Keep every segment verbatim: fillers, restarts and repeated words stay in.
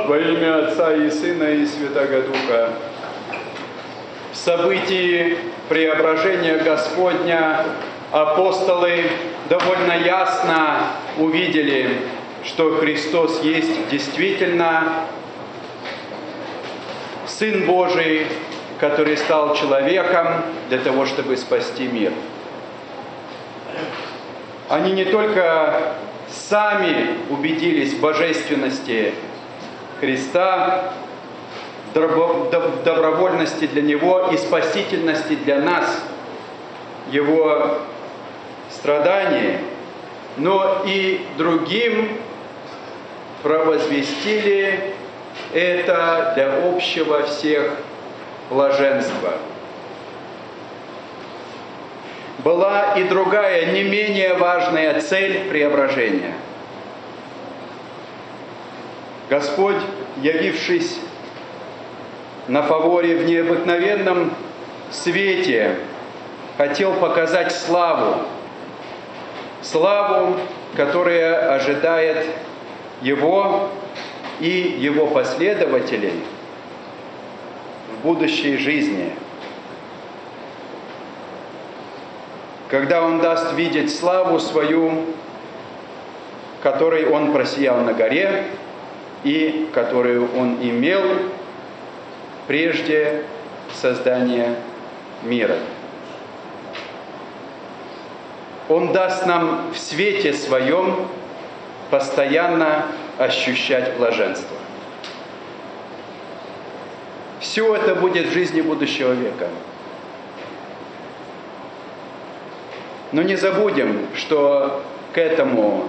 Во имя Отца и Сына и Святаго Духа. В событии преображения Господня апостолы довольно ясно увидели, что Христос есть действительно Сын Божий, который стал человеком для того, чтобы спасти мир. Они не только сами убедились в божественности Христа, в добровольности для Него и спасительности для нас, Его страданий, но и другим провозвестили это для общего всех блаженства. Была и другая, не менее важная цель преображения. Господь, явившись на фаворе в необыкновенном свете, хотел показать славу, славу, которая ожидает Его и Его последователей в будущей жизни. Когда Он даст видеть славу свою, которой Он просиял на горе и которую Он имел прежде создания мира. Он даст нам в свете своем постоянно ощущать блаженство. Все это будет в жизни будущего века. Но не забудем, что к этому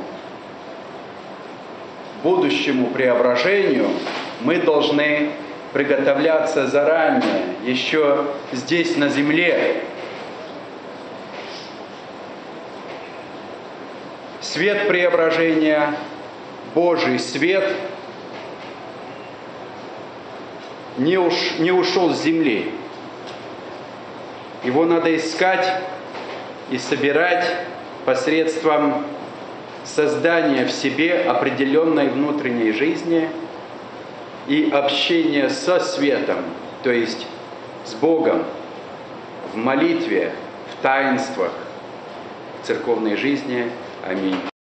будущему преображению мы должны приготовляться заранее, еще здесь, на земле. Свет преображения, Божий свет, не, уш, не ушел с земли. Его надо искать и собирать посредством создания в себе определенной внутренней жизни и общения со светом, то есть с Богом, в молитве, в таинствах, в церковной жизни. Аминь.